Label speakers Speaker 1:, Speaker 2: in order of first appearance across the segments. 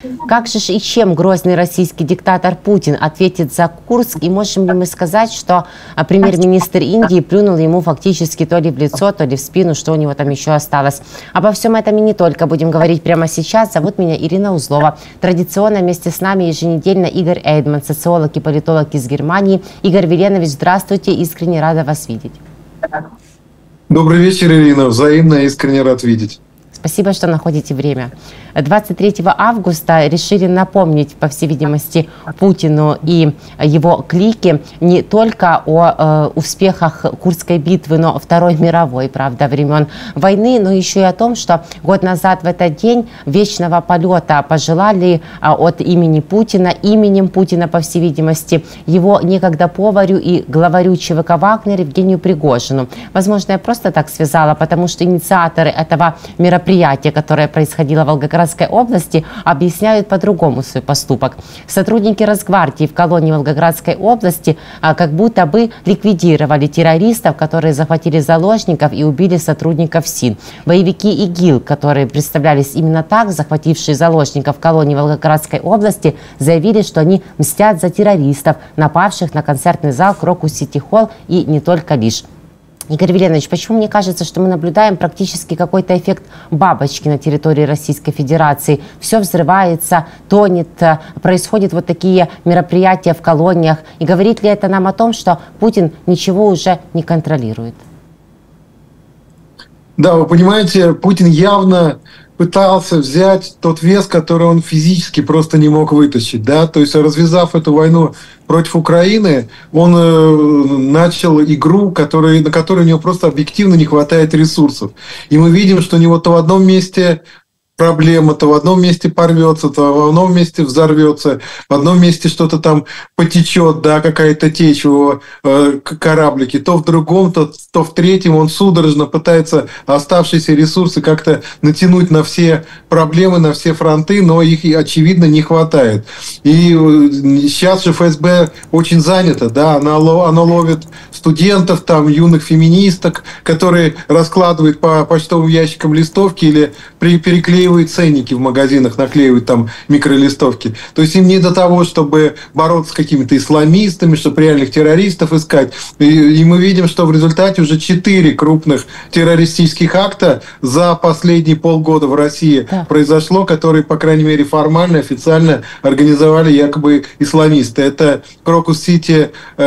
Speaker 1: Как же и чем грозный российский диктатор Путин ответит за Курск? И можем ли мы сказать, что премьер-министр Индии плюнул ему фактически то ли в лицо, то ли в спину, что у него там еще осталось? Обо всем этом и не только будем говорить прямо сейчас. Зовут меня Ирина Узлова. Традиционно вместе с нами еженедельно Игорь Эйдман, социолог и политолог из Германии. Игорь Веленович, здравствуйте, искренне рада вас видеть.
Speaker 2: Добрый вечер, Ирина. Взаимно, искренне рад видеть.
Speaker 1: Спасибо, что находите время. 23 августа решили напомнить, по всей видимости, Путину и его клике не только о успехах Курской битвы, но Второй мировой, правда, времен войны, но еще и о том, что год назад в этот день вечного полета пожелали от имени Путина, именем Путина, по всей видимости, его некогда поварю и главарю ЧВК «Вагнер» Евгению Пригожину. Возможно, я просто так связала, потому что инициаторы этого мероприятия, которое происходило в Волгоградской области, объясняют по-другому свой поступок. Сотрудники Росгвардии в колонии Волгоградской области как будто бы ликвидировали террористов, которые захватили заложников и убили сотрудников СИН. Боевики ИГИЛ, которые представлялись именно так, захватившие заложников в колонии Волгоградской области, заявили, что они мстят за террористов, напавших на концертный зал Крокус Сити Холл и не только лишь. Игорь Веленович, почему мне кажется, что мы наблюдаем практически какой-то эффект бабочки на территории Российской Федерации? Все взрывается, тонет, происходят вот такие мероприятия в колониях. И говорит ли это нам о том, что Путин ничего уже не контролирует?
Speaker 2: Да, вы понимаете, Путин явно пытался взять тот вес, который он физически просто не мог вытащить. Да? То есть, развязав эту войну против Украины, он начал игру, на которой у него просто объективно не хватает ресурсов. И мы видим, что у него то в одном месте проблема, то в одном месте порвется, то в одном месте взорвется, в одном месте что-то там потечет, да, какая-то течь в его кораблике, то в другом, то в третьем он судорожно пытается оставшиеся ресурсы как-то натянуть на все проблемы, на все фронты, но их, очевидно, не хватает. И сейчас же ФСБ очень занято, да, оно ловит студентов, там, юных феминисток, которые раскладывают по почтовым ящикам листовки или переклеивают ценники в магазинах, наклеивают там микролистовки. То есть им не до того, чтобы бороться с какими-то исламистами, чтобы реальных террористов искать. И мы видим, что в результате уже 4 крупных террористических акта за последние полгода в России произошло, которые, по крайней мере, формально, официально организовали якобы исламисты. Это Крокус-Сити,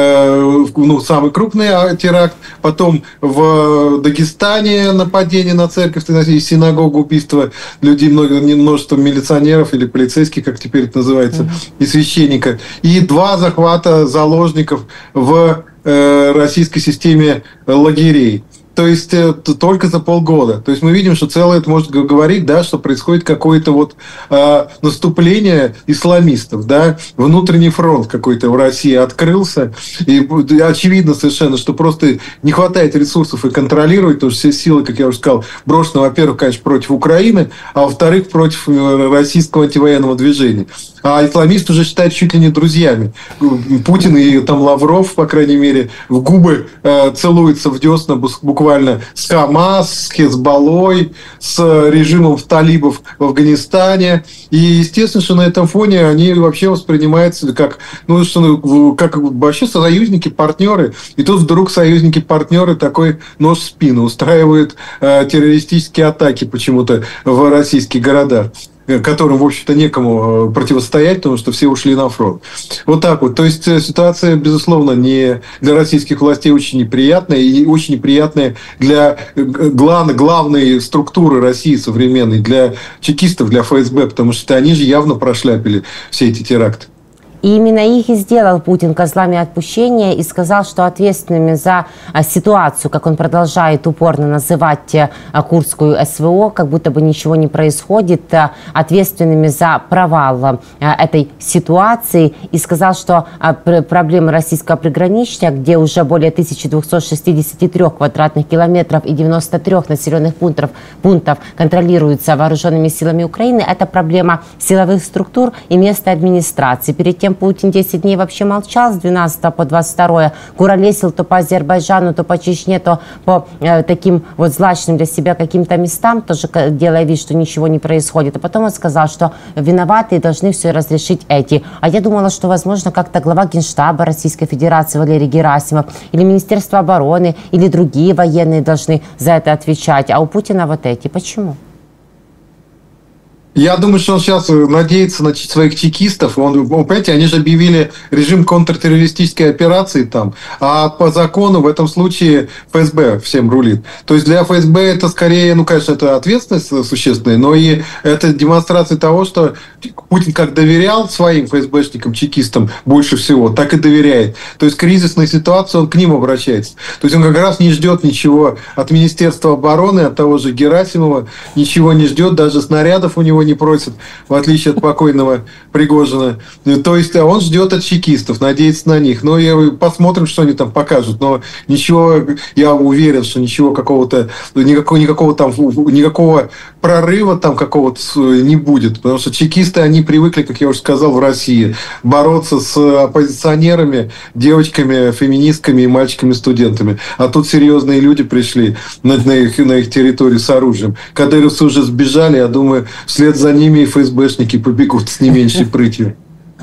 Speaker 2: самый крупный теракт, потом в Дагестане нападение на церковь, синагогу, убийство людей, множество милиционеров или полицейских, как теперь это называется, и священника. И 2 захвата заложников в российской системе лагерей. То есть только за полгода. То есть мы видим, что целое это может говорить, да, что происходит какое-то вот наступление исламистов, да, внутренний фронт какой-то в России открылся, и очевидно совершенно, что просто не хватает ресурсов и контролировать, потому что все силы, как я уже сказал, брошены, во-первых, конечно, против Украины, а во-вторых, против российского антивоенного движения. А исламисты уже считают чуть ли не друзьями. Путин и там Лавров, по крайней мере, в губы целуются в десна буквально с Хамас, с Хезболлой, с режимом талибов в Афганистане. И естественно, что на этом фоне они вообще воспринимаются как вообще союзники, партнеры. И тут вдруг союзники-партнеры такой нож в спину устраивают террористические атаки почему-то в российских городах, которым, в общем-то, некому противостоять, потому что все ушли на фронт. Вот так вот. То есть ситуация, безусловно, не для российских властей очень неприятная, и очень неприятная для главной структуры России современной, для чекистов, для ФСБ, потому что они же явно прошляпили все эти теракты.
Speaker 1: И именно их и сделал Путин козлами отпущения и сказал, что ответственными за ситуацию, как он продолжает упорно называть Курскую СВО, как будто бы ничего не происходит, ответственными за провал этой ситуации, и сказал, что проблемы российского приграничья, где уже более 1263 квадратных километров и 93 населенных пунктов контролируются вооруженными силами Украины, это проблема силовых структур и местной администрации. Перед тем Путин 10 дней вообще молчал с 12 по 22, куролесил то по Азербайджану, то по Чечне, то по таким вот злачным для себя каким-то местам, тоже делая вид, что ничего не происходит. А потом он сказал, что виноватые должны все разрешить эти. А я думала, что, возможно, как-то глава Генштаба Российской Федерации Валерий Герасимов или Министерство обороны или другие военные должны за это отвечать. А у Путина вот эти. Почему?
Speaker 2: Я думаю, что он сейчас надеется на своих чекистов. Понимаете, они же объявили режим контртеррористической операции там, а по закону в этом случае ФСБ всем рулит. То есть для ФСБ это скорее, конечно, это ответственность существенная, но и это демонстрация того, что Путин как доверял своим ФСБшникам, чекистам больше всего, так и доверяет. То есть кризисная ситуация, он к ним обращается. То есть он как раз не ждет ничего от Министерства обороны, от того же Герасимова, ничего не ждет, даже снарядов у него не просит, в отличие от покойного Пригожина. То есть он ждет от чекистов, надеется на них. Но посмотрим, что они там покажут. Но ничего, я уверен, что ничего никакого прорыва там какого-то не будет. Потому что чекисты, они привыкли, как я уже сказал, в России бороться с оппозиционерами, девочками, феминистками и мальчиками-студентами. А тут серьезные люди пришли на их территорию с оружием. Кадыровцы уже сбежали, я думаю, вслед за ними и ФСБшники побегут с не меньшей прытью.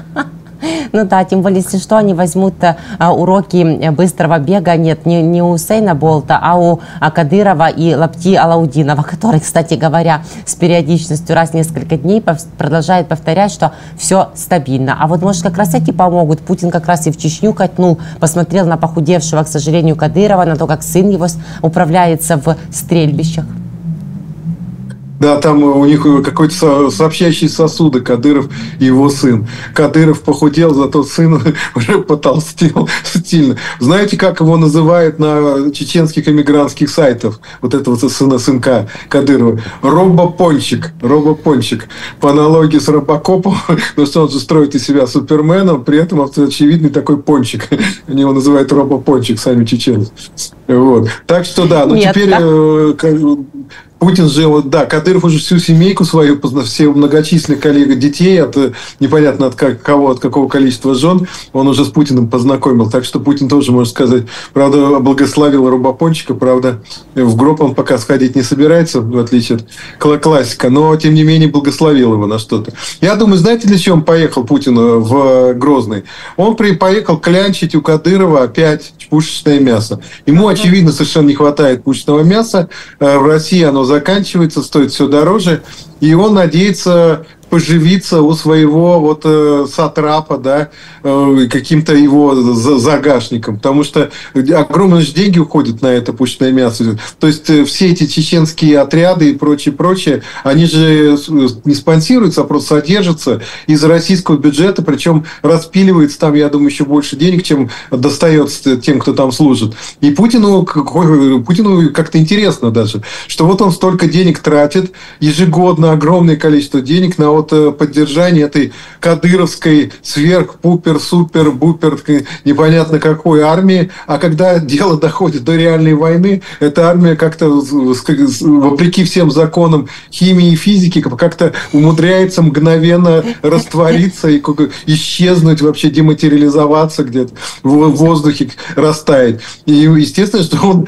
Speaker 1: Ну да, тем более, если что, они возьмут уроки быстрого бега, нет, не у Усейна Болта, а у Кадырова и Лапти Алаудинова, который, кстати говоря, с периодичностью раз в несколько дней продолжает повторять, что все стабильно. А вот, может, как раз эти помогут. Путин как раз и в Чечню катнул, посмотрел на похудевшего, к сожалению, Кадырова, на то, как сын его управляется в стрельбищах.
Speaker 2: Да, там у них какой-то сообщающий сосуды, Кадыров и его сын. Кадыров похудел, зато сын уже потолстел сильно. Знаете, как его называют на чеченских эмигрантских сайтах? Вот этого сынка Кадырова. Робопончик. Робопончик. По аналогии с Робокопом, потому что он же строит из себя суперменом, при этом очевидный такой пончик. Они его называют Робопончик, сами чеченцы. Вот. Так что да, ну теперь... Путин же, Кадыров уже всю семейку свою, все многочисленных коллег, детей, от непонятно от какого количества жен, он уже с Путиным познакомил. Так что Путин тоже, можно сказать, правда, благословил Робопончика, правда, в гроб он пока сходить не собирается, в отличие от классика, но, тем не менее, благословил его на что-то. Я думаю, знаете, для чего он поехал, Путин, в Грозный? Он поехал клянчить у Кадырова опять пушечное мясо. Ему, очевидно, совершенно не хватает пушечного мяса. В России оно заканчивается, стоит все дороже, и он надеется поживиться у своего сатрапа, да, каким-то его загашником, потому что огромные же деньги уходят на это пушечное мясо. То есть все эти чеченские отряды и прочее, они же не спонсируются, а просто содержатся из российского бюджета, причем распиливается там, я думаю, еще больше денег, чем достается тем, кто там служит. И Путину как-то интересно даже, что вот он столько денег тратит, ежегодно огромное количество денег на поддержание этой кадыровской сверх-пупер-супер-бупер непонятно какой армии, а когда дело доходит до реальной войны, эта армия как-то, вопреки всем законам химии и физики, как-то умудряется мгновенно раствориться и исчезнуть, вообще дематериализоваться где-то в воздухе, растаять. И естественно, что он,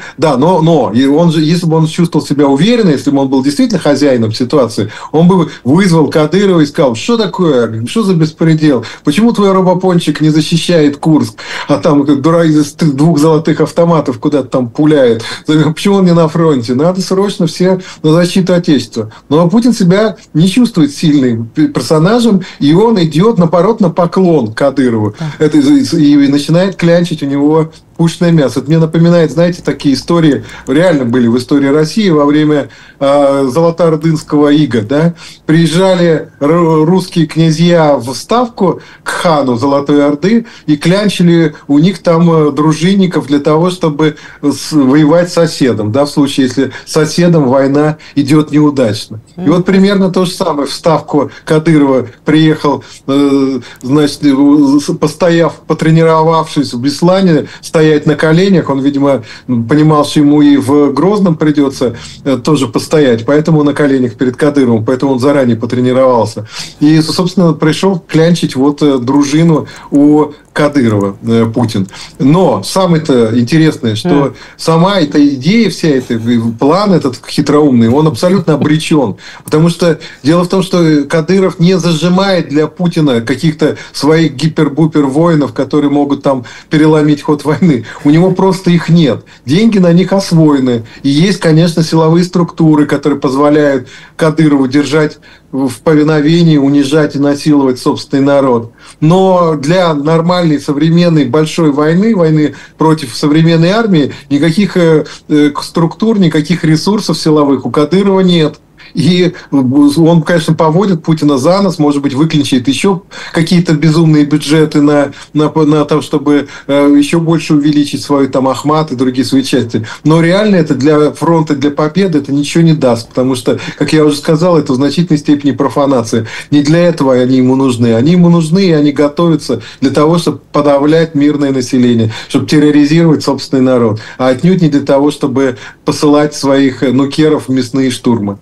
Speaker 2: и он же, если бы он чувствовал себя уверенно, если бы он был действительно хозяином ситуации, он бы вызвал Кадырова и сказал, что такое, что за беспредел, почему твой Робопончик не защищает Курск, а там дурак из 2 золотых автоматов куда-то там пуляет, почему он не на фронте, надо срочно все на защиту Отечества. Но Путин себя не чувствует сильным персонажем, и он идет наоборот на поклон Кадырову и начинает клянчить у него пушечное мясо. Это мне напоминает, знаете, такие истории, реально были в истории России во время Золотоордынского ига, да? Приезжали русские князья в ставку к хану Золотой Орды и клянчили у них там дружинников для того, чтобы воевать с соседом, да, в случае, если с соседом война идет неудачно. И вот примерно то же самое. В ставку Кадырова приехал, значит, потренировавшись в Беслане, стоял постоять на коленях. Он, видимо, понимал, что ему и в Грозном придется тоже постоять, поэтому на коленях перед Кадыровым, поэтому он заранее потренировался. И, собственно, пришел клянчить вот дружину у Кадырова, Путин. Но самое-то интересное, что сама эта идея, вся эта план этот хитроумный, он абсолютно обречен. Потому что дело в том, что Кадыров не зажимает для Путина каких-то своих гипер-бупер воинов, которые могут там переломить ход войны. У него просто их нет. Деньги на них освоены. И есть, конечно, силовые структуры, которые позволяют Кадырову держать в повиновении, унижать и насиловать собственный народ. Но для нормальной, современной, большой войны против современной армии, никаких структур, никаких ресурсов силовых у Кадырова нет. И он, конечно, поводит Путина за нос, может быть, выклинчит еще какие-то безумные бюджеты на то, чтобы еще больше увеличить свой там Ахмат и другие свои части. Но реально это для фронта, для победы это ничего не даст, потому что, как я уже сказал, это в значительной степени профанация. Не для этого они ему нужны. Они ему нужны, и они готовятся для того, чтобы подавлять мирное население, чтобы терроризировать собственный народ, а отнюдь не для того, чтобы посылать своих нукеров в мясные штурмы.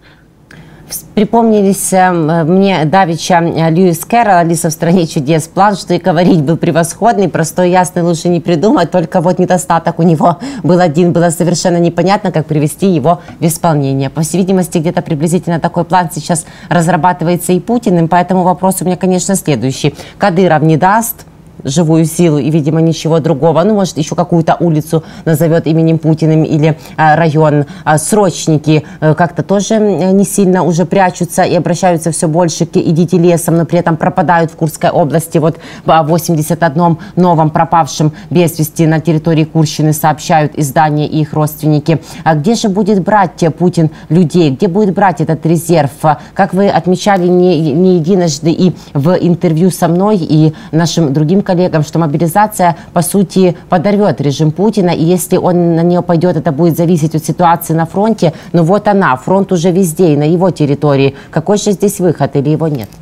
Speaker 1: Припомнились мне давеча Льюис Кэрролл, «Алиса в стране чудес». План, что и говорить был превосходный, простой, ясный, лучше не придумать, только вот недостаток у него был один. Было совершенно непонятно, как привести его в исполнение. По всей видимости, где-то приблизительно такой план сейчас разрабатывается и Путиным, поэтому вопрос у меня, конечно, следующий. Кадыров не даст живую силу и, видимо, ничего другого. Ну, может, еще какую-то улицу назовет именем Путиным или район. Срочники как-то тоже не сильно уже прячутся и обращаются все больше к «идите лесом», но при этом пропадают в Курской области. Вот о 81 новом пропавшем без вести на территории Курщины сообщают издания и их родственники. А где же будет брать Путин людей? Где будет брать этот резерв? Как вы отмечали не единожды и в интервью со мной и нашим другим коллегам, что мобилизация, по сути, подорвет режим Путина, и если он на нее пойдет, это будет зависеть от ситуации на фронте. Но вот она, фронт уже везде, и на его территории. Какой же здесь выход или его нет?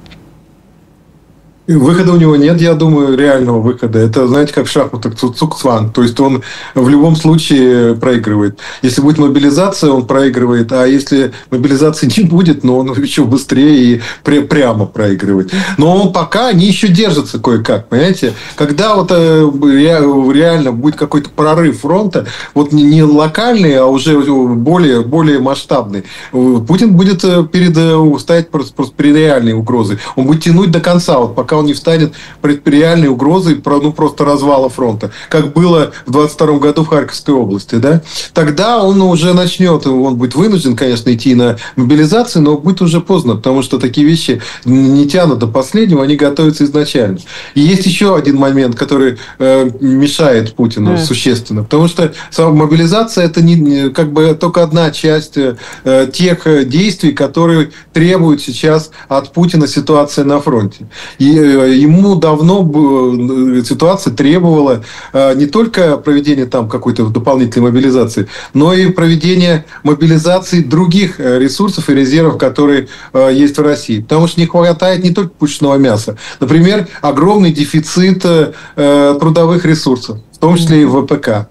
Speaker 2: Выхода у него нет, я думаю, реального выхода. Это, знаете, как в шахматах цуцванг. То есть он в любом случае проигрывает. Если будет мобилизация, он проигрывает. А если мобилизации не будет, но он еще быстрее и прямо проигрывает. Но он пока, они еще держатся кое-как. Понимаете? Когда вот реально будет какой-то прорыв фронта, вот не локальный, а уже более масштабный, Путин будет стоять просто перед реальной угрозой. Он будет тянуть до конца, вот пока он не встанет перед реальной угрозой просто развала фронта, как было в 22 году в Харьковской области, да? Тогда он уже начнет, он будет вынужден, конечно, идти на мобилизацию, но будет уже поздно, потому что такие вещи не тянут до последнего, они готовятся изначально. И есть еще один момент, который мешает Путину существенно, потому что сама мобилизация это не как бы только одна часть тех действий, которые требуют сейчас от Путина ситуация на фронте. И ему давно ситуация требовала не только проведения там какой-то дополнительной мобилизации, но и проведения мобилизации других ресурсов и резервов, которые есть в России. Потому что не хватает не только пушечного мяса. Например, огромный дефицит трудовых ресурсов, в том числе и в ВПК.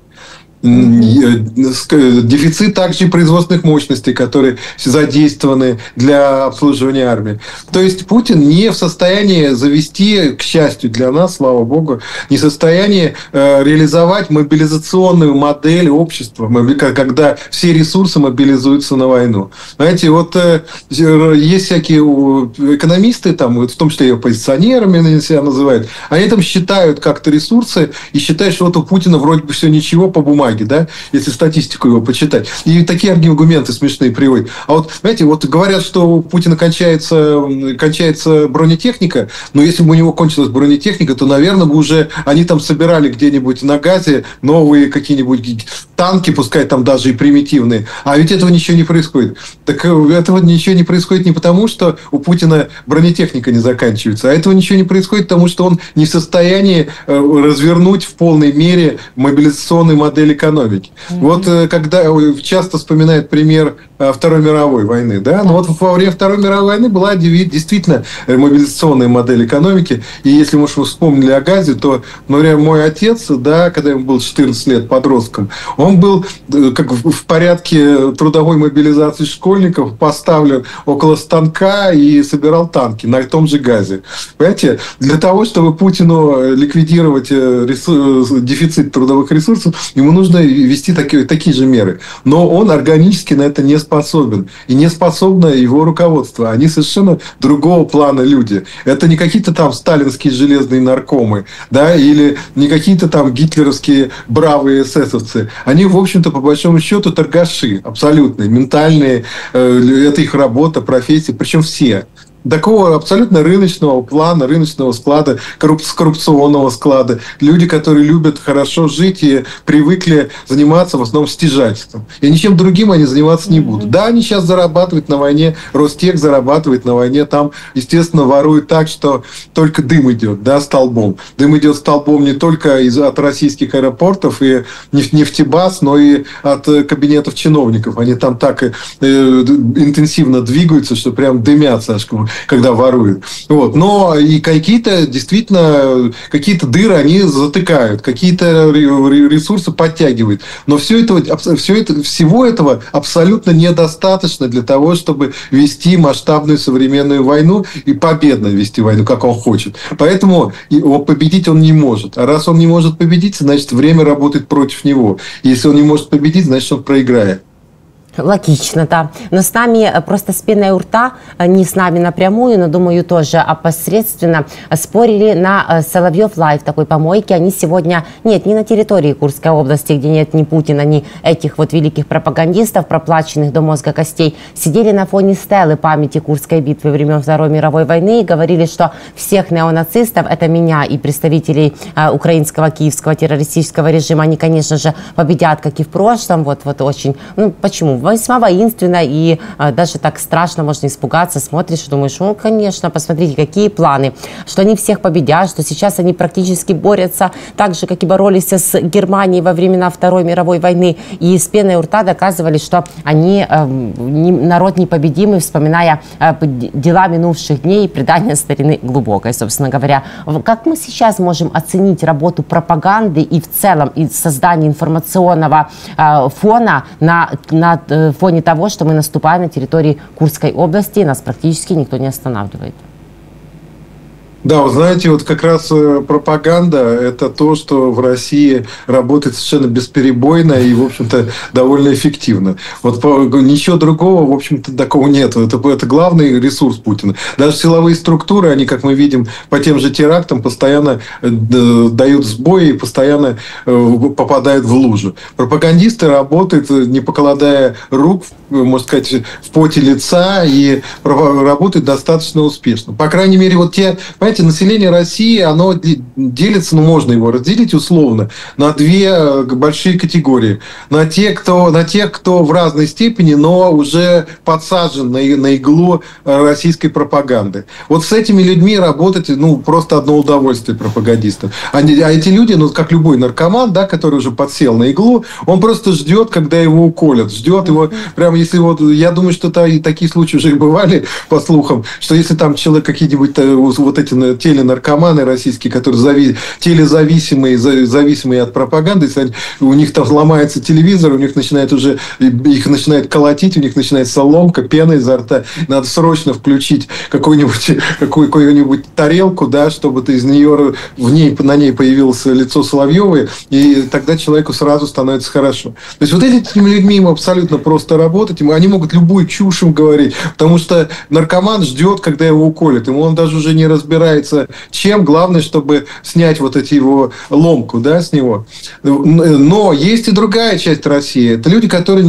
Speaker 2: Дефицит также производственных мощностей, которые задействованы для обслуживания армии. То есть Путин не в состоянии завести, к счастью для нас, слава богу, не в состоянии реализовать мобилизационную модель общества, когда все ресурсы мобилизуются на войну. Знаете, вот есть всякие экономисты, там, в том числе и оппозиционерами себя называют, они там считают как-то ресурсы и считают, что вот у Путина вроде бы все ничего по бумаге, да, если статистику его почитать. И такие аргументы смешные приводят. А вот, знаете, вот говорят, что у Путина кончается бронетехника, но если бы у него кончилась бронетехника, то, наверное, бы уже они там собирали где-нибудь на газе новые какие-нибудь танки, пускай там даже и примитивные. А ведь этого ничего не происходит. Так этого ничего не происходит не потому, что у Путина бронетехника не заканчивается, а этого ничего не происходит, потому что он не в состоянии развернуть в полной мере мобилизационную модель экономики. Вот когда часто вспоминают пример Второй мировой войны, да? Но вот во время Второй мировой войны была действительно мобилизационная модель экономики. И если мы уж вспомнили о газе, то, например, мой отец, да, когда ему было 14 лет подростком, он был как в порядке трудовой мобилизации школьников поставлен около станка и собирал танки на том же газе. Понимаете, для того, чтобы Путину ликвидировать дефицит трудовых ресурсов, ему нужно вести такие же меры. Но он органически на это не способен. И не способно его руководство. Они совершенно другого плана люди. Это не какие-то там сталинские железные наркомы, да, или не какие-то там гитлеровские бравые эсэсовцы. Они, в общем-то, по большому счету, торгаши абсолютные, ментальные. Это их работа, профессия. Причем все. Такого абсолютно рыночного плана, рыночного склада, коррупционного склада. Люди, которые любят хорошо жить и привыкли заниматься в основном стяжательством. И ничем другим они заниматься не будут. Да, они сейчас зарабатывают на войне, Ростех зарабатывает на войне, там, естественно, воруют так, что только дым идет, да, столбом. Дым идет столбом не только от российских аэропортов и нефтебаз, но и от кабинетов чиновников. Они там так интенсивно двигаются, что прям дымятся аж, когда воруют. Вот. Но и какие-то действительно дыры они затыкают, какие-то ресурсы подтягивают. Но всего этого абсолютно недостаточно для того, чтобы вести масштабную современную войну и победно вести войну, как он хочет. Поэтому победить он не может. А раз он не может победить, значит, время работает против него. И если он не может победить, значит, он проиграет.
Speaker 1: Логично, да. Но с нами просто с пеной у рта, не с нами напрямую, но, думаю, тоже опосредственно спорили на Соловьев Лайв, такой помойке. Они сегодня, нет, не на территории Курской области, где нет ни Путина, ни этих вот великих пропагандистов, проплаченных до мозга костей, сидели на фоне стелы памяти Курской битвы времен Второй мировой войны и говорили, что всех неонацистов, это меня и представителей украинского киевского террористического режима, они, конечно же, победят, как и в прошлом. Вот очень, ну, почему? Весьма воинственно и даже так страшно, можно испугаться, смотришь и думаешь, ну, конечно, посмотрите, какие планы, что они всех победят, что сейчас они практически борются так же, как и боролись с Германией во времена Второй мировой войны, и с пеной у рта доказывали, что они народ непобедимый, вспоминая дела минувших дней и предания старины глубокой, собственно говоря. Как мы сейчас можем оценить работу пропаганды и в целом и создание информационного фона на фоне того, что мы наступаем на территории Курской области, и нас практически никто не останавливает?
Speaker 2: Да, вы знаете, вот как раз пропаганда – это то, что в России работает совершенно бесперебойно и, в общем-то, довольно эффективно. Вот ничего другого, в общем-то, такого нет. Это главный ресурс Путина. Даже силовые структуры, они, как мы видим, по тем же терактам постоянно дают сбои и постоянно попадают в лужу. Пропагандисты работают, не покладая рук, можно сказать, в поте лица, и работают достаточно успешно. По крайней мере, вот понимаете, население России, оно делится, ну, можно его разделить условно, на две большие категории. На тех, кто в разной степени, но уже подсажен на иглу российской пропаганды. Вот с этими людьми работать, ну, просто одно удовольствие пропагандистов. А эти люди, ну, как любой наркоман, да, который уже подсел на иглу, он просто ждет, когда его уколят. Ждет его, прямо если вот, я думаю, что такие случаи уже и бывали, по слухам, что если там человек какие-нибудь вот эти теленаркоманы российские, которые зависимые от пропаганды, если у них там ломается телевизор, их начинает колотить, у них начинается ломка, пена изо рта, надо срочно включить какую-нибудь тарелку, да, чтобы на ней появилось лицо Соловьёва, и тогда человеку сразу становится хорошо. То есть вот этими людьми им абсолютно просто работать, они могут любую чушь им говорить, потому что наркоман ждет, когда его уколят, он даже уже не разбирается, чем. Главное, чтобы снять вот его ломку, да, с него. Но есть и другая часть России. Это люди, которые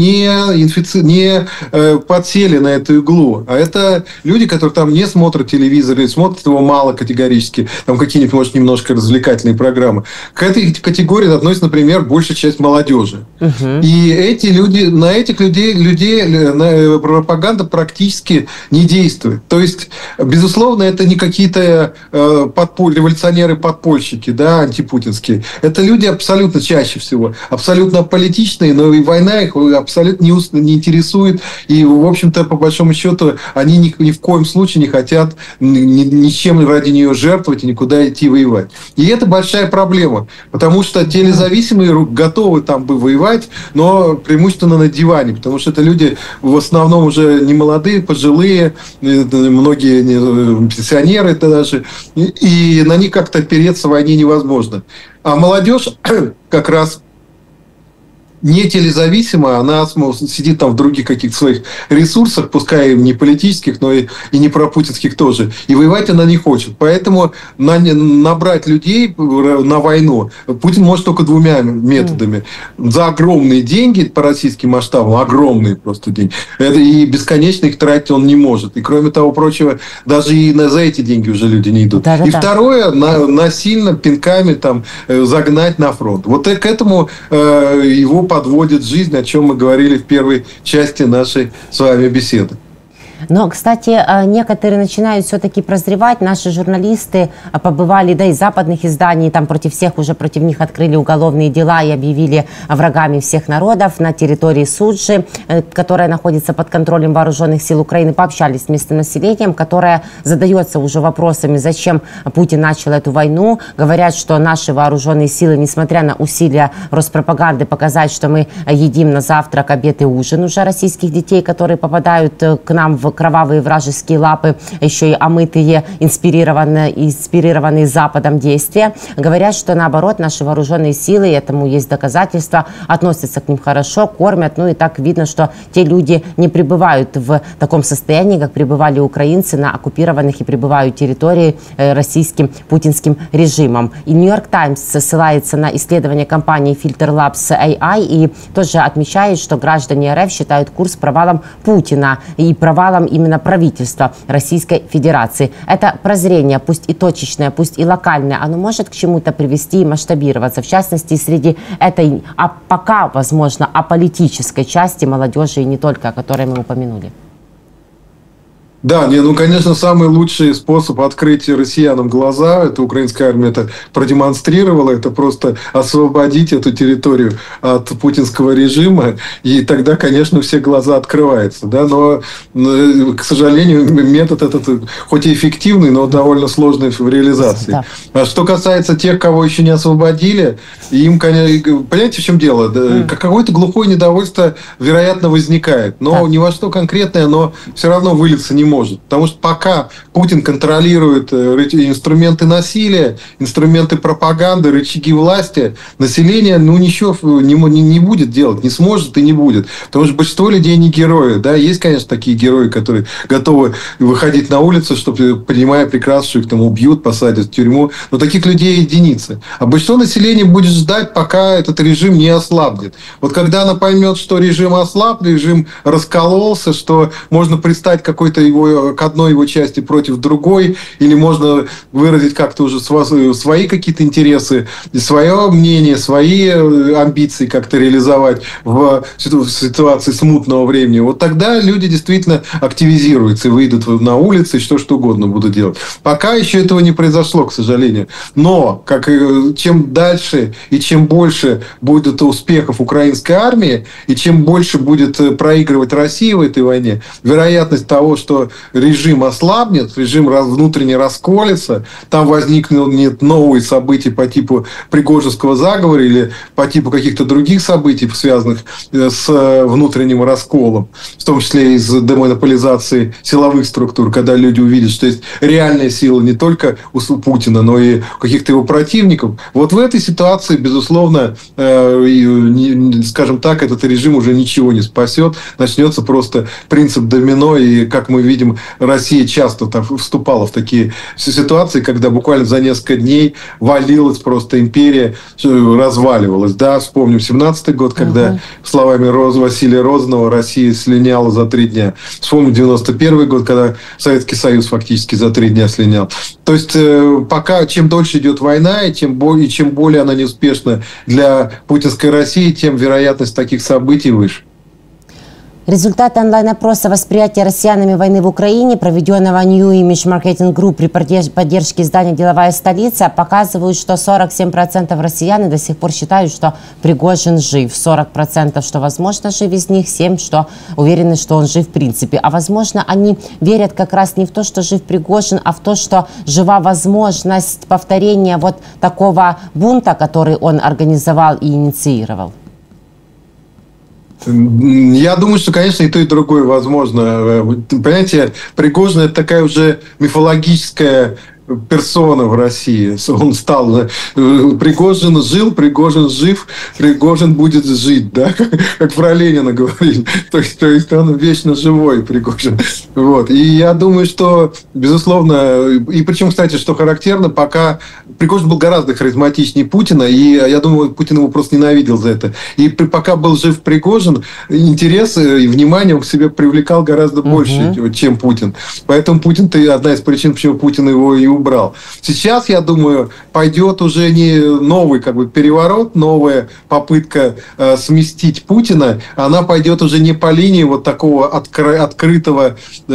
Speaker 2: не подсели на эту иглу. А это люди, которые там не смотрят телевизор или смотрят его мало категорически. Там какие-нибудь, может, немножко развлекательные программы. К этой категории относится, например, большая часть молодежи. И на этих людей пропаганда практически не действует. То есть, безусловно, это не какие-то революционеры-подпольщики, да, антипутинские. Это люди абсолютно чаще всего, абсолютно аполитичные, но и война их абсолютно не интересует. И, в общем-то, по большому счету, они ни в коем случае не хотят ничем ради нее жертвовать и никуда идти воевать. И это большая проблема, потому что те независимые готовы там бы воевать, но преимущественно на диване, потому что это люди в основном уже не молодые, пожилые, многие пенсионеры даже, и на них как-то опереться в войне невозможно. А молодежь как раз не телезависима, она сидит там в других каких-то своих ресурсах, пускай не политических, но и не пропутинских тоже. И воевать она не хочет. Поэтому набрать людей на войну Путин может только двумя методами. За огромные деньги по российским масштабам, огромные просто деньги. И бесконечно их тратить он не может. И кроме того прочего, даже и за эти деньги уже люди не идут. И второе, насильно пинками там загнать на фронт. Вот к этому его подводит жизнь, о чем мы говорили в первой части нашей с вами беседы.
Speaker 1: Но, кстати, некоторые начинают все-таки прозревать. Наши журналисты побывали, да, из западных изданий, там против них открыли уголовные дела и объявили врагами всех народов на территории Суджи, которая находится под контролем вооруженных сил Украины. Пообщались с местным населением, которое задается уже вопросами, зачем Путин начал эту войну. Говорят, что наши вооруженные силы, несмотря на усилия Роспропаганды показать, что мы едим на завтрак, обед и ужин уже российских детей, которые попадают к нам в кровавые вражеские лапы, еще и омытые, инспирированные Западом действия. Говорят, что наоборот, наши вооруженные силы, и этому есть доказательства, относятся к ним хорошо, кормят. Ну и так видно, что те люди не пребывают в таком состоянии, как пребывали украинцы на оккупированных и пребывают территории российским путинским режимом. И Нью-Йорк Таймс ссылается на исследование компании Filter Labs AI и тоже отмечает, что граждане РФ считают курс провалом Путина и провалом именно правительства Российской Федерации. Это прозрение, пусть и точечное, пусть и локальное, оно может к чему-то привести и масштабироваться. В частности, среди этой, пока, возможно, аполитической части молодежи и не только, о которой мы упомянули.
Speaker 2: Да, конечно, самый лучший способ открыть россиянам глаза, это украинская армия это продемонстрировала, это просто освободить эту территорию от путинского режима, и тогда, конечно, все глаза открываются. Да? Но, к сожалению, метод этот, хоть и эффективный, но довольно сложный в реализации. Да. А что касается тех, кого еще не освободили, им, конечно, понимаете, в чем дело? Какое-то глухое недовольство, вероятно, возникает, но ни во что конкретное оно все равно вылиться не может. Потому что пока Путин контролирует инструменты насилия, инструменты пропаганды, рычаги власти, население ничего не будет делать, не сможет и не будет. Потому что большинство людей не герои. Да? Есть, конечно, такие герои, которые готовы выходить на улицу, чтобы, понимая прекрасно, что их там убьют, посадят в тюрьму. Но таких людей единицы. А большинство населения будет ждать, пока этот режим не ослабнет. Вот когда она поймет, что режим ослаб, режим раскололся, что можно представить к одной его части против другой, или можно выразить как-то уже свои какие-то интересы, свое мнение, свои амбиции как-то реализовать в ситуации смутного времени. Вот тогда люди действительно активизируются и выйдут на улицы, и что угодно будут делать. Пока еще этого не произошло, к сожалению. Но чем дальше и чем больше будет успехов украинской армии, и чем больше будет проигрывать Россия в этой войне, вероятность того, что режим ослабнет, режим внутренне расколется, там возникнут новые события по типу Пригожинского заговора или по типу каких-то других событий, связанных с внутренним расколом, в том числе из демонополизации силовых структур, когда люди увидят, что есть реальная сила не только у Путина, но и у каких-то его противников. Вот в этой ситуации, безусловно, скажем так, этот режим уже ничего не спасет. Начнется просто принцип домино, и, как мы видим, Россия часто вступала в такие ситуации, когда буквально за несколько дней валилась просто империя, разваливалась. Да, вспомним 17-й год, когда, словами Василия Розанова, Россия слиняла за 3 дня. Вспомним 91-й год, когда Советский Союз фактически за 3 дня слинял. То есть, пока чем дольше идет война, и чем более она неуспешна для путинской России, тем вероятность таких событий выше.
Speaker 1: Результаты онлайн-опроса восприятия россиянами войны в Украине, проведенного New Image Marketing Group при поддержке издания «Деловая столица», показывают, что 47% россиян до сих пор считают, что Пригожин жив, 40% что, возможно, жив, из них 7%, что уверены, что он жив в принципе. А возможно, они верят как раз не в то, что жив Пригожин, а в то, что жива возможность повторения вот такого бунта, который он организовал и инициировал.
Speaker 2: Я думаю, что, конечно, и то, и другое возможно. Понимаете, Пригожин – это такая уже мифологическая персона в России. Он стал... Пригожин жил, Пригожин жив, Пригожин будет жить, да? Как про Ленина говорили. То есть он вечно живой, Пригожин. Вот. И я думаю, что, безусловно... И причем, кстати, что характерно, пока... Пригожин был гораздо харизматичнее Путина, и я думаю, Путин его просто ненавидел за это. И пока был жив Пригожин, интерес и внимание он к себе привлекал гораздо больше, чем Путин. Поэтому Путин-то одна из причин, почему Путин его и убрал. Сейчас, я думаю, пойдет уже не новый переворот, новая попытка сместить Путина, она пойдет уже не по линии вот такого открытого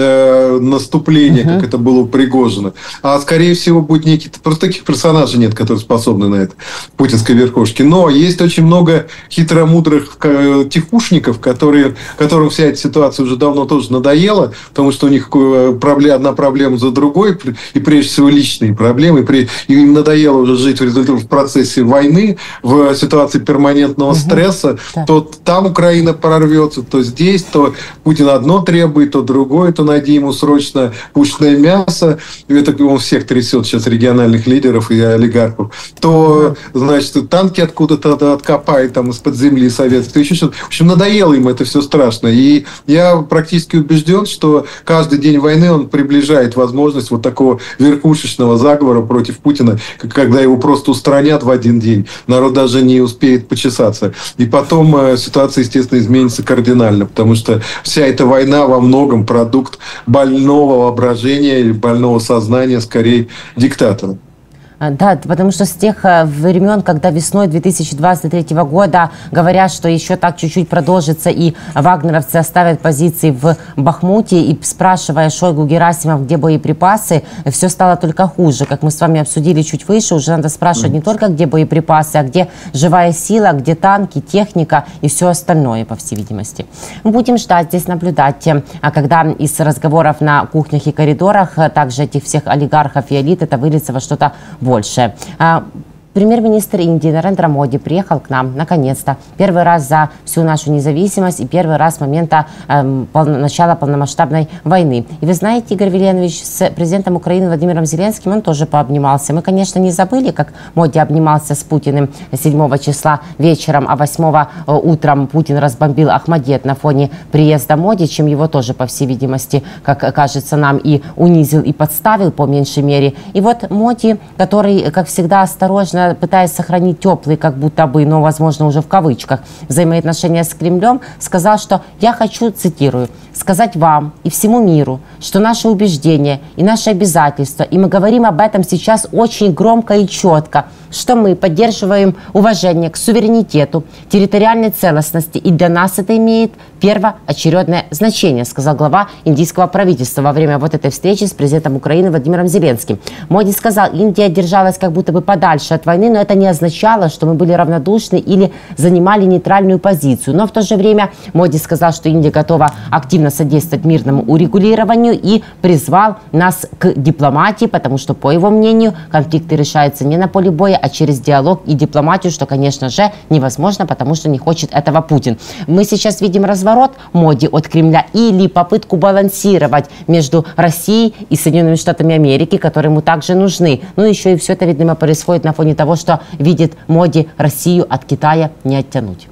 Speaker 2: наступления, как это было у Пригожина, а скорее всего будет некий... Просто таких персонажей нет, которые способны на это, путинской верхушке. Но есть очень много хитромудрых тихушников, которым вся эта ситуация уже давно тоже надоела, потому что у них одна проблема за другой, и прежде всего личные проблемы, и им надоело уже жить в процессе войны, в ситуации перманентного стресса. То там Украина прорвется, то здесь, то Путин одно требует, то другое, то найди ему срочно пушечное мясо. Это он всех трясет сейчас, региональных лидеров и олигархов. То, значит, танки откуда-то откопает там из-под земли советские, еще что-то. В общем, надоело им это все страшно. И я практически убежден, что каждый день войны он приближает возможность вот такого верхушечного заговора против Путина, когда его просто устранят в один день. Народ даже не успеет почесаться. И потом ситуация, естественно, изменится кардинально, потому что вся эта война во многом продукт больного воображения или больного сознания, скорее, диктатора.
Speaker 1: Да, потому что с тех времен, когда весной 2023 года говорят, что еще так чуть-чуть продолжится и вагнеровцы оставят позиции в Бахмуте, и спрашивая Шойгу, Герасимов, где боеприпасы, все стало только хуже. Как мы с вами обсудили чуть выше, уже надо спрашивать не только, где боеприпасы, а где живая сила, где танки, техника и все остальное, по всей видимости. Мы будем ждать, здесь наблюдать, а когда из разговоров на кухнях и коридорах, также этих всех олигархов и элит, это выльется во что-то больше. Премьер-министр Индии Нарендра Моди приехал к нам, наконец-то, первый раз за всю нашу независимость и первый раз с момента начала полномасштабной войны. И вы знаете, Игорь Веленович, с президентом Украины Владимиром Зеленским он тоже пообнимался. Мы, конечно, не забыли, как Моди обнимался с Путиным 7 числа вечером, а 8 утром Путин разбомбил Ахмадет на фоне приезда Моди, чем его тоже, по всей видимости, как кажется нам, и унизил, и подставил, по меньшей мере. И вот Моди, который, как всегда, осторожно пытаясь сохранить теплые, как будто бы, но, возможно, уже в кавычках, взаимоотношения с Кремлем, сказал, что я хочу, цитирую, сказать вам и всему миру, что наши убеждения и наши обязательства, и мы говорим об этом сейчас очень громко и четко, что мы поддерживаем уважение к суверенитету, территориальной целостности, и для нас это имеет первоочередное значение, сказал глава индийского правительства во время вот этой встречи с президентом Украины Владимиром Зеленским. Моди сказал, Индия держалась как будто бы подальше от войны, но это не означало, что мы были равнодушны или занимали нейтральную позицию. Но в то же время Моди сказал, что Индия готова активно содействовать мирному урегулированию и призвал нас к дипломатии, потому что, по его мнению, конфликты решаются не на поле боя, а через диалог и дипломатию, что, конечно же, невозможно, потому что не хочет этого Путин. Мы сейчас видим разворот Моди от Кремля или попытку балансировать между Россией и Соединенными Штатами Америки, которые ему также нужны. Ну, еще и все это, видимо, происходит на фоне того, что видит Моди Россию от Китая не оттянуть.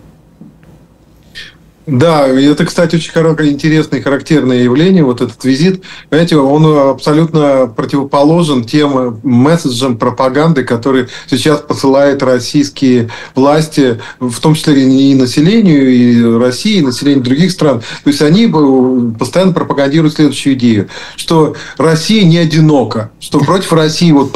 Speaker 2: Да, это, кстати, очень интересное и характерное явление, вот этот визит. Знаете, он абсолютно противоположен тем месседжам пропаганды, которые сейчас посылают российские власти, в том числе и населению, и России, и населению других стран. То есть они постоянно пропагандируют следующую идею, что Россия не одинока, что против России вот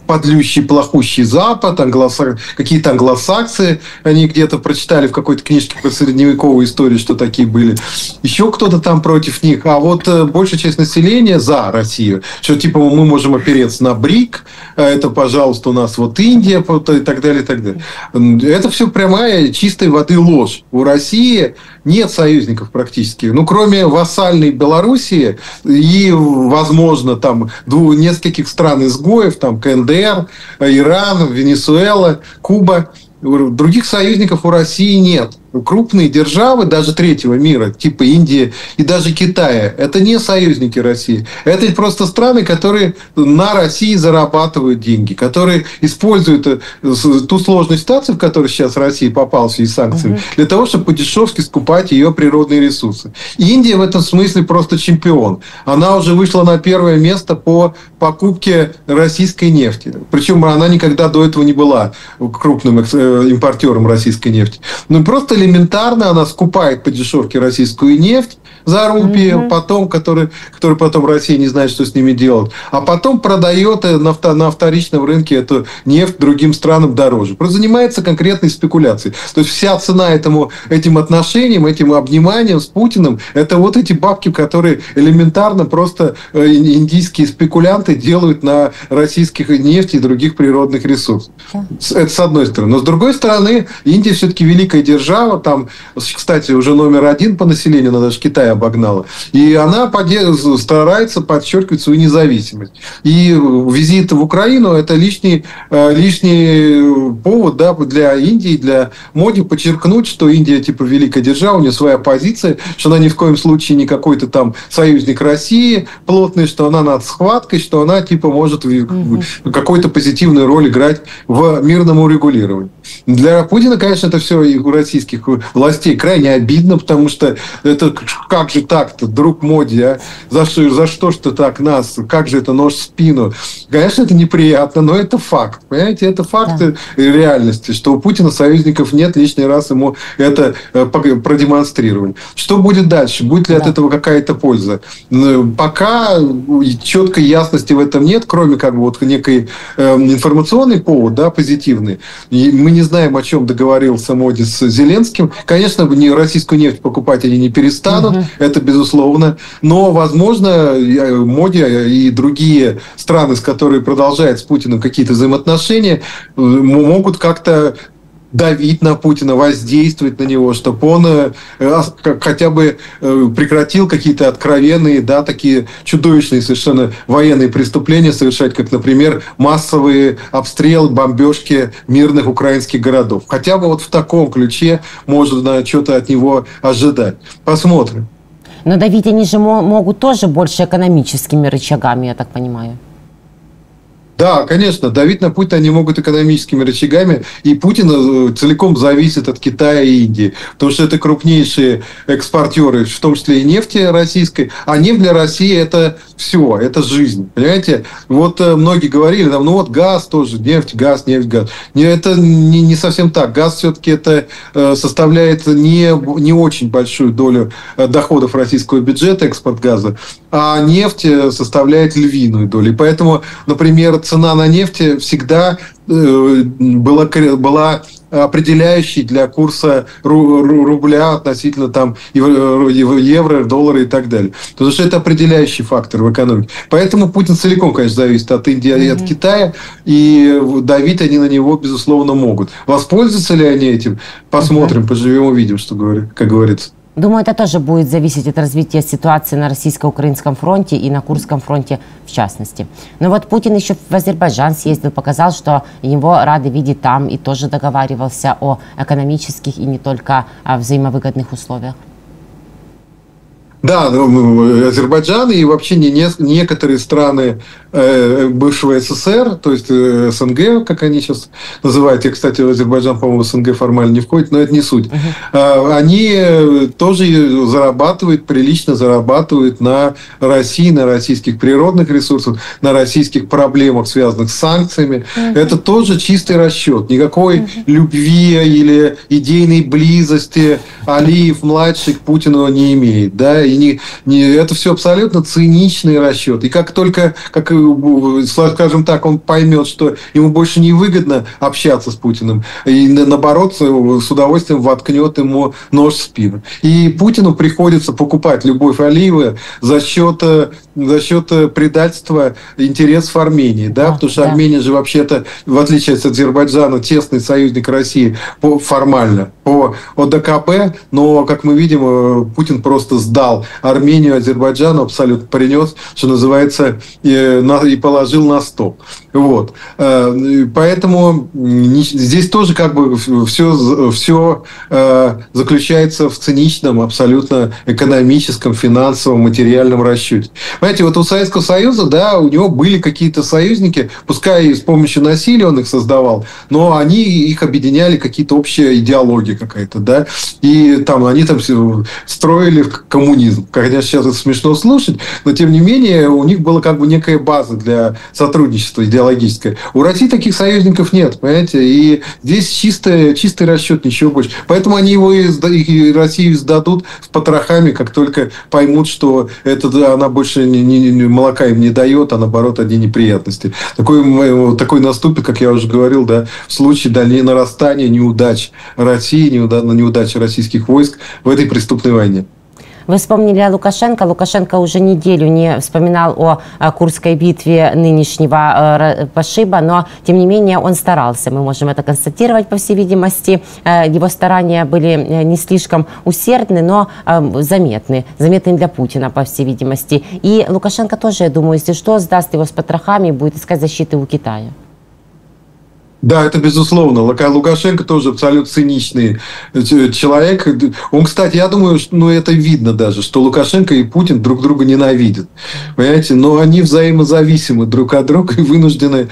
Speaker 2: подлющий, плохущий Запад, какие-то англосаксы, они где-то прочитали в какой-то книжке про средневековую историю, что такие были. Еще кто-то там против них. А вот большая часть населения за Россию. Что типа мы можем опереться на БРИК, это, пожалуйста, у нас вот Индия, и так далее, и так далее. Это все прямая, чистой воды ложь. У России нет союзников практически. Ну, кроме вассальной Белоруссии и, возможно, там нескольких стран-изгоев, там КНДР, Иран, Венесуэла, Куба. Других союзников у России нет. Крупные державы, даже третьего мира, типа Индии и даже Китая, это не союзники России. Это просто страны, которые на России зарабатывают деньги, которые используют ту сложную ситуацию, в которой сейчас Россия попала в связи с санкциями, для того, чтобы по-дешевски скупать ее природные ресурсы. Индия в этом смысле просто чемпион. Она уже вышла на первое место по покупке российской нефти. Причем она никогда до этого не была крупным импортером российской нефти. Ну, просто элементарно она скупает по дешевке российскую нефть за рупии, потом, который потом Россия не знает, что с ними делать, а потом продает на вторичном рынке эту нефть другим странам дороже. Просто занимается конкретной спекуляцией. То есть вся цена этим отношениям, этим обниманиям с Путиным, это вот эти бабки, которые элементарно просто индийские спекулянты делают на российских нефти и других природных ресурсах. Это с одной стороны. Но с другой стороны, Индия все-таки великая держава. Там, кстати, уже номер 1 по населению, она даже Китай обогнала. И она старается подчеркивать свою независимость. И визит в Украину – это лишний повод, да, для Индии, для Моди подчеркнуть, что Индия типа великая держава, у нее своя позиция, что она ни в коем случае не какой-то там союзник России плотный, что она над схваткой, что она типа может какую-то позитивную роль играть в мирном урегулировании. Для Путина, конечно, это все и у российских властей крайне обидно, потому что это как же так-то, друг Моди, а? За что ж ты так нас? Как же это нож в спину? Конечно, это неприятно, но это факт. Понимаете, это факты реальности, что у Путина союзников нет, лишний раз ему это продемонстрировали. Что будет дальше? Будет ли от этого какая-то польза? Пока четкой ясности в этом нет, кроме как бы вот некой информационный повод, да, позитивный. И мы не знаем, о чем договорился Моди с Зеленским. Конечно, российскую нефть покупать они не перестанут, это безусловно. Но, возможно, Моди и другие страны, с которыми продолжают с Путиным какие-то взаимоотношения, могут как-то давить на Путина, воздействовать на него, чтобы он хотя бы прекратил какие-то откровенные, да, такие чудовищные совершенно военные преступления совершать, как, например, массовые обстрелы, бомбежки мирных украинских городов. Хотя бы вот в таком ключе можно что-то от него ожидать. Посмотрим.
Speaker 1: Но давить они же могут тоже больше экономическими рычагами, я так понимаю.
Speaker 2: Да, конечно, давить на Путина они могут экономическими рычагами, и Путин целиком зависит от Китая и Индии, потому что это крупнейшие экспортеры, в том числе и нефти российской, а нефть для России – это все, это жизнь, понимаете? Вот многие говорили, ну вот газ тоже, нефть, газ. Это не совсем так. Газ все-таки это составляет не очень большую долю доходов российского бюджета, экспорт газа, а нефть составляет львиную долю. И поэтому, например, цена на нефть всегда была определяющей для курса рубля относительно там евро, доллара и так далее. Потому что это определяющий фактор в экономике. Поэтому Путин целиком, конечно, зависит от Индии и от Китая, и давить они на него, безусловно, могут. Воспользуются ли они этим? Посмотрим, поживем, увидим, как говорится.
Speaker 1: Думаю, это тоже будет зависеть от развития ситуации на российско-украинском фронте и на Курском фронте в частности. Но вот Путин еще в Азербайджан съездил, показал, что его рады видеть там, и тоже договаривался о экономических и не только о взаимовыгодных условиях.
Speaker 2: Да, Азербайджан и вообще некоторые страны бывшего СССР, то есть СНГ, как они сейчас называют. Я, кстати, Азербайджан, по-моему, в СНГ формально не входит, но это не суть. Они тоже прилично зарабатывают на России, на российских природных ресурсах, на российских проблемах, связанных с санкциями. Это тоже чистый расчет. Никакой любви или идейной близости Алиев-младший к Путину не имеет. Да? это все абсолютно циничный расчет. И как только, скажем так, он поймет, что ему больше не выгодно общаться с Путиным, и наоборот, с удовольствием воткнет ему нож в спину. И Путину приходится покупать любовь Алиевой за счет предательства интересов Армении. Да? Потому что Армения же вообще-то, в отличие от Азербайджана, тесный союзник России формально по ОДКБ, но, как мы видим, Путин просто сдал Армению, Азербайджану, абсолютно принес, что называется, и положил на стол. Вот. Поэтому здесь тоже как бы все заключается в циничном, абсолютно экономическом, финансовом, материальном расчете. Понимаете, вот у Советского Союза, да, у него были какие-то союзники, пускай и с помощью насилия он их создавал, но они их объединяли, какие-то общие идеологии какая-то, да, и там они там строили коммунизм. Хотя сейчас это смешно слушать, но тем не менее у них была как бы некая база для сотрудничества идеологическое. У России таких союзников нет, понимаете, и здесь чистый расчет, ничего больше. Поэтому они и Россию сдадут с потрохами, как только поймут, что она больше молока им не дает, а наоборот одни неприятности. Такой наступит, как я уже говорил, да, в случае нарастания неудач России, неудач российских войск в этой преступной войне.
Speaker 1: Вы вспомнили о Лукашенко. Лукашенко уже неделю не вспоминал о Курской битве нынешнего Пашиба, но, тем не менее, он старался. Мы можем это констатировать, по всей видимости. Его старания были не слишком усердны, но заметны для Путина, по всей видимости. И Лукашенко тоже, я думаю, если что, сдаст его с потрохами и будет искать защиты у Китая.
Speaker 2: Да, это безусловно. Лукашенко тоже абсолютно циничный человек. Он, кстати, я думаю, что это видно даже, что Лукашенко и Путин друг друга ненавидят. Понимаете? Но они взаимозависимы друг от друга и вынуждены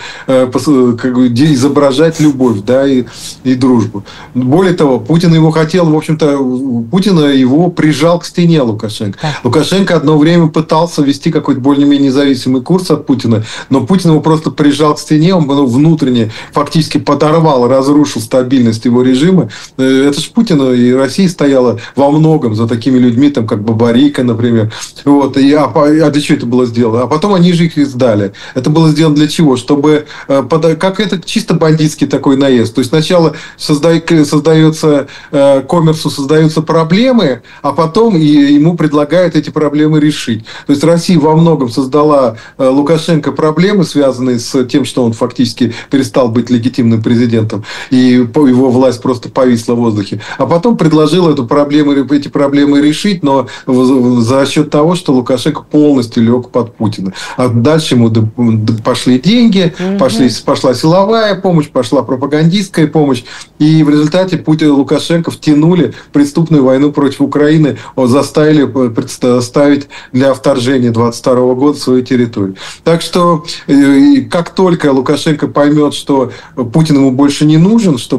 Speaker 2: изображать любовь, да, и дружбу. Более того, Путин его хотел, в общем-то, Путина его прижал к стене Лукашенко. Лукашенко одно время пытался вести какой-то более-менее независимый курс от Путина, но Путин его просто прижал к стене, он был внутренне фактически подорвал, разрушил стабильность его режима. Это же Путин и Россия стояла во многом за такими людьми, там, как Бабарика, например. Вот. А для чего это было сделано? А потом они же их издали. Это было сделано для чего? Чтобы... Как это чисто бандитский такой наезд. То есть сначала создаются коммерсу, создаются проблемы, а потом ему предлагают эти проблемы решить. То есть Россия во многом создала Лукашенко проблемы, связанные с тем, что он фактически перестал быть легитимным президентом, и его власть просто повисла в воздухе. А потом предложил эти проблемы решить, но за счет того, что Лукашенко полностью лег под Путина. А дальше ему пошли деньги, пошла силовая помощь, пошла пропагандистская помощь, и в результате Путин и Лукашенко втянули в преступную войну против Украины, заставили ставить для вторжения 22 года свою территорию. Так что, как только Лукашенко поймет, что Путин ему больше не нужен, что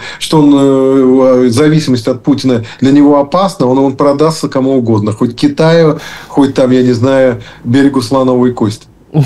Speaker 2: зависимость от Путина для него опасна, он продастся кому угодно. Хоть Китаю, хоть там, я не знаю, берегу слоновой кости.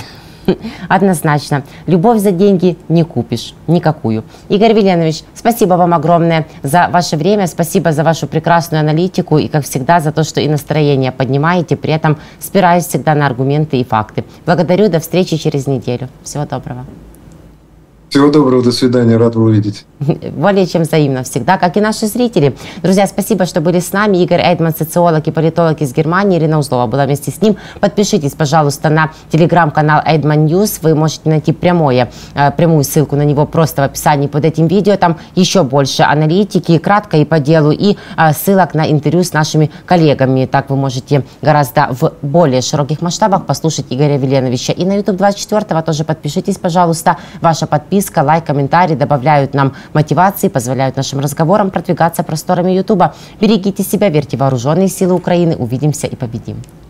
Speaker 1: Однозначно. Любовь за деньги не купишь. Никакую. Игорь Веленович, спасибо вам огромное за ваше время. Спасибо за вашу прекрасную аналитику и, как всегда, за то, что и настроение поднимаете, при этом спираясь всегда на аргументы и факты. Благодарю. До встречи через неделю. Всего доброго.
Speaker 2: Всего доброго, до свидания, рад был видеть.
Speaker 1: Более чем взаимно всегда, как и наши зрители. Друзья, спасибо, что были с нами. Игорь Эйдман, социолог и политолог из Германии. Ирина Узлова была вместе с ним. Подпишитесь, пожалуйста, на телеграм-канал Эйдман Ньюс. Вы можете найти прямую ссылку на него просто в описании под этим видео. Там еще больше аналитики, кратко и по делу, и ссылок на интервью с нашими коллегами. Так вы можете гораздо в более широких масштабах послушать Игоря Веленовича. И на YouTube 24 тоже подпишитесь, пожалуйста. Ваша подписка, лайк, комментарий добавляют нам мотивации, позволяют нашим разговорам продвигаться просторами Ютуба. Берегите себя, верьте в вооруженные силы Украины. Увидимся и победим.